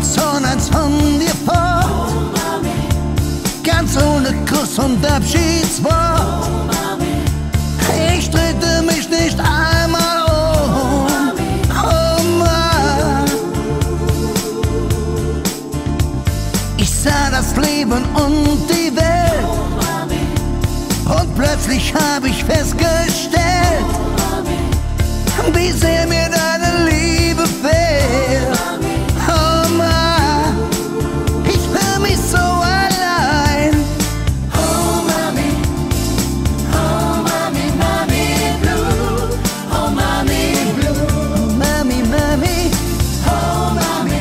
Zorn eins von dir fort. Ganz ohne Kuss und Abschiedswort. Ich drehte mich nicht einmal um. Oh Mann. Ich sah das Leben und die Welt. Und plötzlich hab ich festgestellt, wie sehr mir deine Liebe fehlt. Oh Mann, ich fühl mich so allein. Oh Mami, Mami Blue. Oh Mami Blue. Oh Mami, Mami. Oh Mami,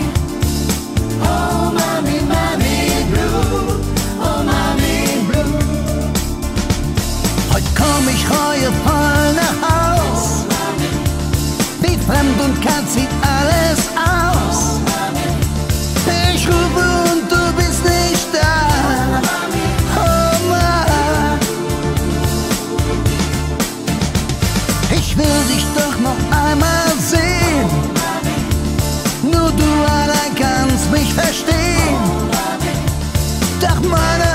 Mami Blue. Oh Mami Blue. Heute komm ich reuevoll nach Haus. Wie fremd und kalt sieht alles aus. Ich rufe und du bist nicht da. Oh Mann. Ich will dich doch noch einmal sehen. Nur du allein kannst mich verstehen. Doch meine